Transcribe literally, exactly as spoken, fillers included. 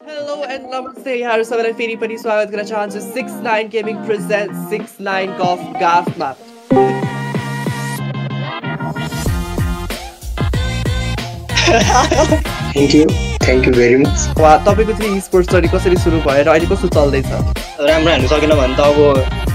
Hello and namaste. यहाँहरु सबैलाई फेरि पनि स्वागत गर्न चाहन्छु six nine Gaming presents six nine GUFF GAFF मा. Thank you. Thank you very much. वा तपाईको चाहिँ esports स्टडी कसरी सुरु भयो र अहिले कस्तो चल्दै छ? राम्रो हाल्नु सकेन भने त अब